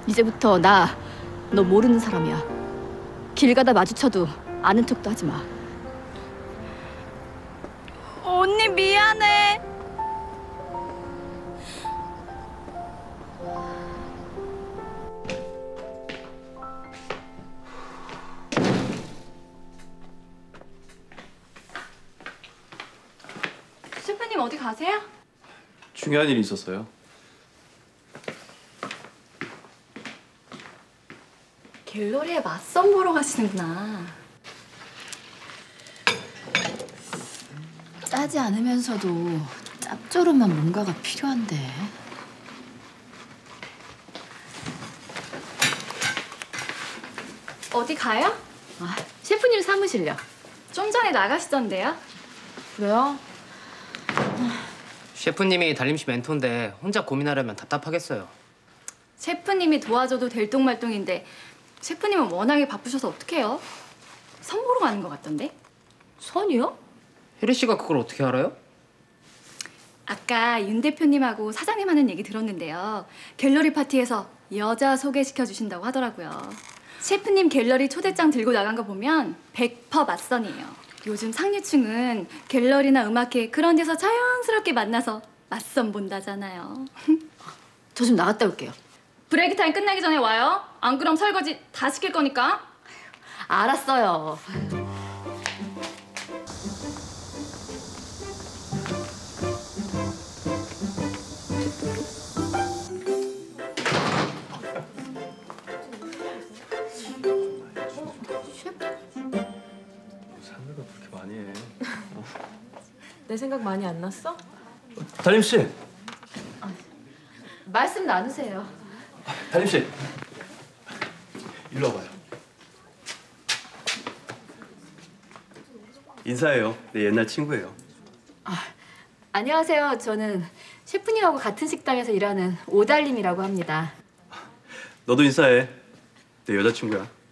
이제부터 나 너 모르는 사람이야. 길 가다 마주쳐도 아는 척도 하지 마. 언니 미안해. 셰프님 어디 가세요? 중요한 일이 있었어요. 갤러리에 맞선 보러 가시는구나. 짜지 않으면서도 짭조름한 뭔가가 필요한데. 어디 가요? 셰프님 사무실요. 좀 전에 나가시던데요? 그래요? 셰프님이 달림씨 멘토인데 혼자 고민하려면 답답하겠어요. 셰프님이 도와줘도 될똥말똥인데 셰프님은 워낙에 바쁘셔서 어떡해요? 선 보러 가는 것 같던데? 선이요? 혜리 씨가 그걸 어떻게 알아요? 아까 윤 대표님하고 사장님 하는 얘기 들었는데요. 갤러리 파티에서 여자 소개시켜 주신다고 하더라고요. 셰프님 갤러리 초대장 들고 나간 거 보면 100% 맞선이에요. 요즘 상류층은 갤러리나 음악회 그런 데서 자연스럽게 만나서 맞선 본다잖아요. 저 좀 나갔다 올게요. 브레이크 타임 끝나기 전에 와요. 안 그럼 설거지 다 시킬 거니까. 알았어요. 산다가 그렇게 많이 해. 내 생각 많이 안 났어? 달림 씨, 말씀 나누세요. 달림 씨, 일로 와봐요. 인사해요. 내 옛날 친구예요. 안녕하세요. 저는 셰프님하고 같은 식당에서 일하는 오달님이라고 합니다. 너도 인사해. 내 여자친구야.